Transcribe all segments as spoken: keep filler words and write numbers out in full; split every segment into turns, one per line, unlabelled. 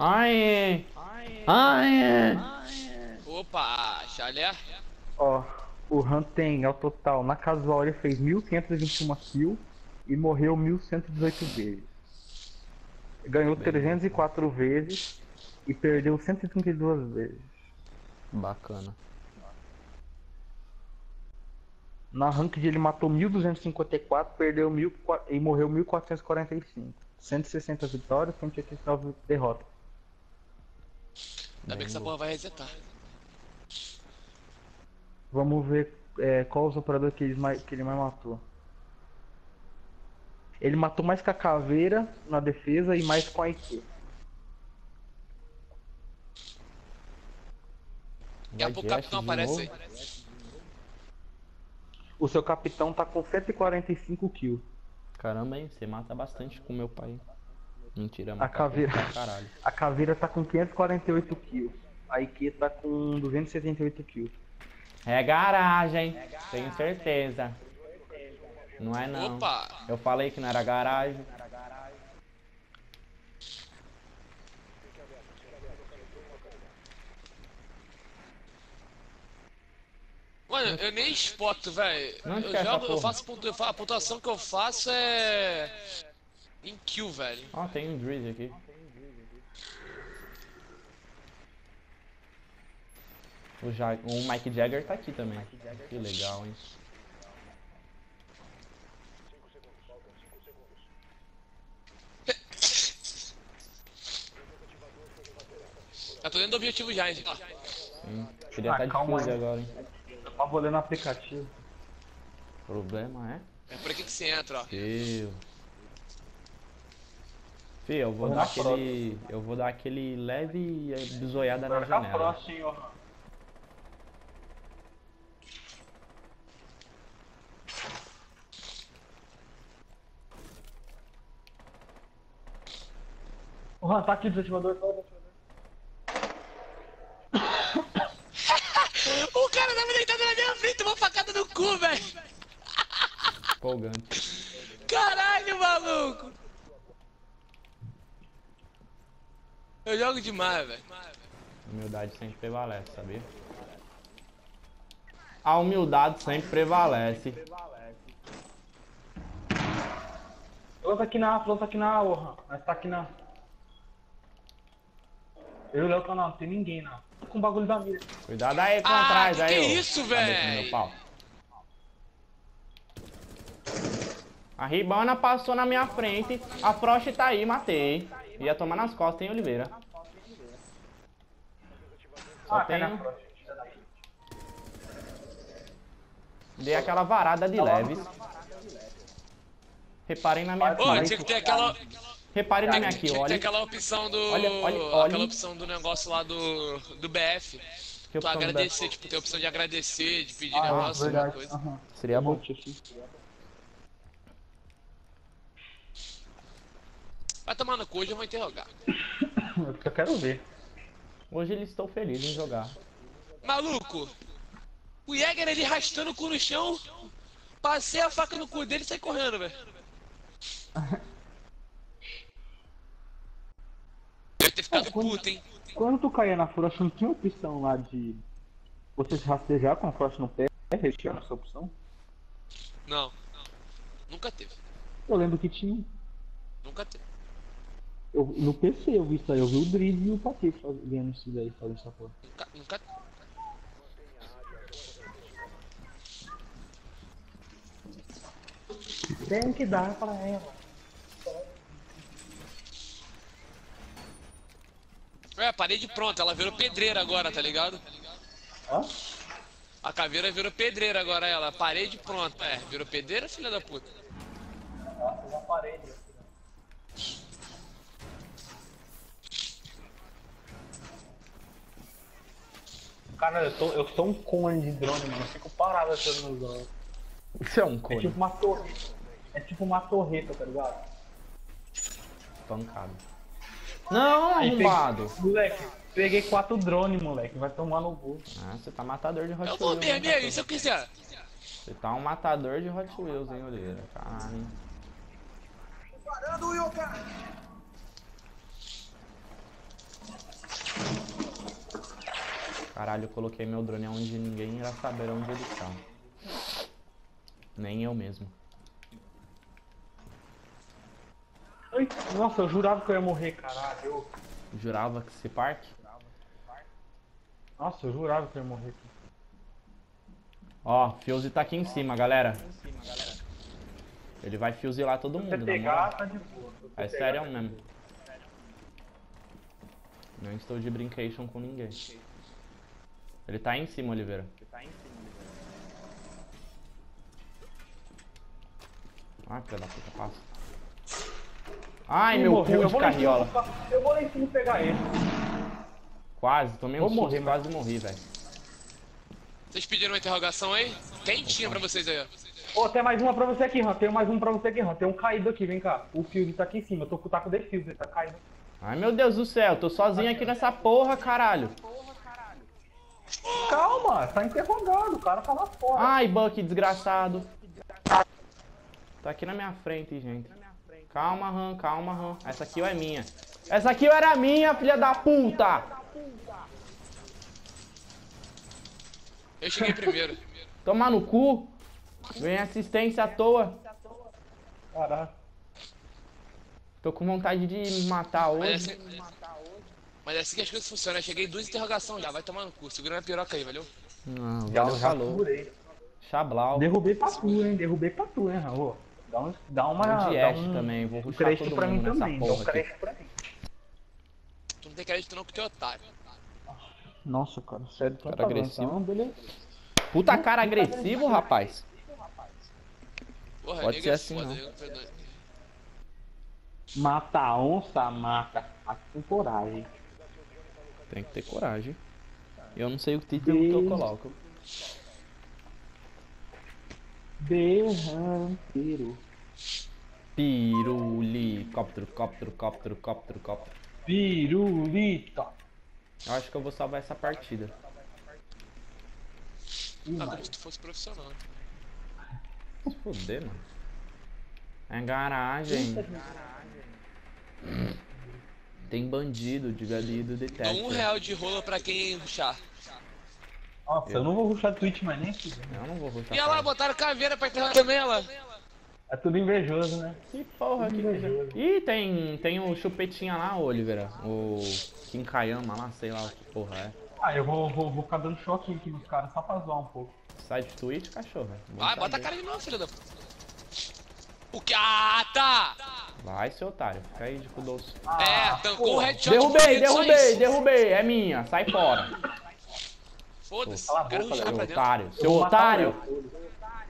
Aê! Aê!
Opa, chalé.
Ó, o Han tem, ao total, na casual ele fez mil quinhentos e vinte e uma kills e morreu mil cento e dezoito vezes. Ganhou
Bem,
trezentas e quatro vezes e perdeu cento e trinta e duas vezes.
Bacana.
Na ranked ele matou mil duzentos e cinquenta e quatro, perdeu mil e morreu mil quatrocentos e quarenta e cinco. cento e sessenta vitórias, cento e oitenta e nove derrotas.
Ainda bem que essa porra vai resetar.
Vamos ver é, qual os operadores que ele, mais, que ele mais matou. Ele matou mais com a caveira na defesa e mais com a I Q.
Daqui a pouco o capitão aparece aí.
O seu capitão tá com cento e quarenta e cinco kills.
Caramba, hein? Você mata bastante com meu pai. Mentira,
A
mata
caveira,
pra caralho.
a caveira tá com quinhentos e quarenta e oito kills. A I Q tá com duzentos e setenta e oito kills.
É garagem, tenho certeza. Não é não.
Opa!
Eu falei que não era garagem.
Mano, eu nem expoto, velho.
Não
Eu
esquece
jogo,
essa
eu
porra.
faço pontu- a pontuação que eu faço é em kill, velho.
Ó, tem um Drizzy aqui. O, ja o Mike Jagger tá aqui também. Que legal, hein?
Já tô dentro do objetivo já, hein? Ó.
Sim. Queria
Ah,
estar de
calma
fuse
aí.
agora, hein?
Eu tava olhando o aplicativo.
O problema é...
É por aqui que você entra, ó.
Fio. Fio, eu vou
Vamos
dar
na
aquele... Eu vou dar aquele leve bisoiada na
Tá
janela.
próximo, hein, ó. O Han tá aqui, desativador, tá o desativador.
O cara tava deitado na minha frente, uma facada no cu, velho.
Empolgante.
Caralho, maluco. Eu jogo demais, velho.
Humildade sempre prevalece, sabia? A humildade sempre prevalece.
Lança aqui na A, lança aqui na A, ô Han. Nós tá aqui na... Eu e o Léo tá na A, não tem ninguém na A. Tô com o bagulho da mira.
Cuidado aí com
Ah,
atrás,
que
aí,
que é
ô.
isso,
Cabeça do
véi?
meu pau. A Ribana passou na minha frente. A Frost tá aí, matei. Ia tomar nas costas, hein, Oliveira? Só
Ah, cai na
tenho...
frente.
Dei aquela varada de leves. Reparem na minha
Ô,
kill.
tinha que ter aquela.
Reparem na minha
Tinha
kill,
que ter
olha.
aquela opção do.
Olha, olha, olha.
Aquela opção do negócio lá do. Do B F.
Que
Tu
opção do
agradecer,
B F?
tipo, ter a opção de agradecer, de pedir
Ah,
negócio, alguma
verdade.
coisa.
Aham.
Seria bom.
Vai tomar no cu, hoje eu vou interrogar.
Eu só quero ver.
Hoje eles estão felizes em jogar.
Maluco! O Jäger ele arrastando o cu no chão. Passei a faca no cu dele e saí correndo, velho. Deve ter ficado puto, hein?
Quando tu caía na Frost, não tinha opção lá de você se rastejar com a Frost no pé? É rechear essa opção?
Não. Nunca teve.
Eu lembro que tinha.
Nunca teve.
Eu, no P C eu vi isso aí, eu vi o Driz e o Patife fazendo isso daí, fazendo essa porra.
Nunca, nunca.
Tem que dar pra ela.
É, a parede pronta, ela virou pedreira agora, tá ligado?
Hã?
A caveira virou pedreira agora, ela. A parede pronta. É, virou pedreira, filha da puta.
Nossa, uma parede. Cara, eu, tô, eu sou um cone de drone, mano. Eu fico parado atirando nos drones.
Isso é um
É
cone.
tipo uma torreta. É tipo uma torreta, tá ligado?
Pancado. Não,
Aí peguei-
arrombado.
Moleque, peguei quatro drones, moleque. Vai tomar no cu.
Ah, você tá matador de Hot
Eu vou
Wheels, hein,
mesmo, e aí,
cachorro?
se eu quiser.
Você tá um matador de Hot Wheels, hein, Oliveira? Caralho, hein? Caralho, eu coloquei meu drone onde ninguém irá saber onde ele está. Nem eu mesmo.
Ai, nossa, eu jurava que eu ia morrer, caralho. Eu...
Jurava que esse parque?
Nossa, eu jurava que eu ia morrer.
Ó, Fuse tá aqui em cima, galera. Ele vai fuzilar todo
Se
mundo,
você
na
pegar,
moral.
tá de boa. Se você
É
pegar,
sério mesmo. Não estou de brincation com ninguém. Ele tá aí em cima, Oliveira. Ai, filha da puta, passa. Ai,
Ih,
meu
morreu.
cu
Eu
de
vou lá em cima-
carriola.
Eu vou lá em cima pegar ele.
Quase, tomei um
Vou
susto,
morrer,
quase morri, velho.
Vocês pediram uma interrogação aí? Quentinha pra vocês aí, ó.
Ô, tem mais uma pra você aqui, Han. Tem mais um pra você aqui, Han. Tem um caído aqui, vem cá. O Fuse tá aqui em cima. Eu tô com o taco de Fuse, ele tá caído.
Ai, meu Deus do céu, tô sozinho aqui nessa porra, caralho.
Calma, tá interrogado. O cara tá lá fora.
Ai, Buck, desgraçado. Tá aqui na minha frente, gente. Calma, Han, calma, Han. Essa kill é minha. Essa kill era minha, filha da puta!
Eu cheguei primeiro.
Toma no cu. Vem assistência à toa.
Caraca.
Tô com vontade de matar
Mas é
hoje.
assim, mas é assim que as coisas funcionam. Eu cheguei duas interrogações já. Vai tomar no cu. Segura minha piroca aí, valeu?
Não,
Já,
valeu,
já
falou.
segurei.
Xablau.
Derrubei pra tu, hein? Derrubei pra tu, hein, Raul? Dá, um, dá uma.
Vou de
dá
Ashe
um,
também, vou
um
rushar
crédito
todo
pra mim
mundo nessa
também. Dá um
porra aqui.
crédito pra mim.
Tu não tem crédito não, que tu é otário.
Nossa, cara, sério,
Cara
tá bom,
agressivo.
então, beleza.
Puta cara agressivo, rapaz.
Porra,
Pode
nega
ser
é
assim,
foda,
não.
nega não fez nada.
Mata a onça, mata. Mas com coragem.
Tem que ter coragem. Eu não sei o título que eu coloco.
Berranteiro.
Piruli, cóptero, cóptero, cóptero, cóptero, cóptero.
Pirulita.
Eu acho que eu vou salvar essa partida.
Ih,
Ah,
mas-
como se tu fosse profissional.
Se fuder, mano. É garagem. Tem bandido de galido
Dou
detector.
um real de rola pra quem ruxar.
Nossa, eu não vou rushar Twitch mais nem fudendo.
Eu não vou rushar.
E olha lá,
cara.
botaram caveira pra enterrar também, ela.
É tudo invejoso, né?
Que porra que
Invejoso.
Ih, tem, tem o chupetinha lá, Oliveira. O Kinkayama lá, sei lá o que porra é.
Ah, eu vou, vou, vou ficar dando choque aqui nos caras só pra zoar um pouco.
Sai de Twitch, cachorro. Vamos
Vai, bota a
saber.
cara de novo, filho da puta. O que? Ah, tá!
Vai, seu otário. Fica aí de cu doce.
É, tancou o headshot.
Derrubei,
bonito, só
derrubei,
isso.
derrubei. É minha. Sai fora.
Foda-se,
Cala a
quero
boca,
ruxar
Seu
pra dentro.
otário.
Eu
Seu
vou matar
otário.
o Léo.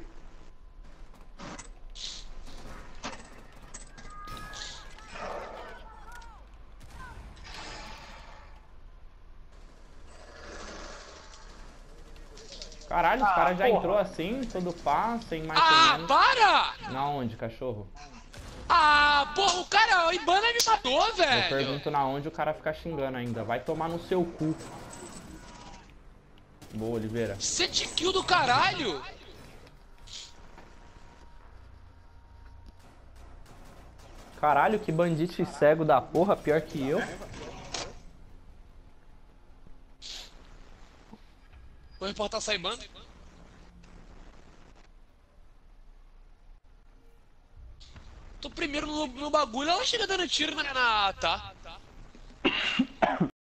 Caralho, os
Ah,
caras já
porra.
entrou assim, todo pá, sem mais
Ah,
sem menos.
para!
Na onde, cachorro?
Ah, porra, o cara, o Ibana me matou,
Eu
velho.
pergunto na onde, o cara fica xingando ainda. Vai tomar no seu cu. Boa, Oliveira.
Sete kills do caralho.
Caralho, que bandite cego da porra, pior que eu.
Vou reportar essa Ibana. Tô primeiro no, no bagulho, ela chega dando tiro na... na tá.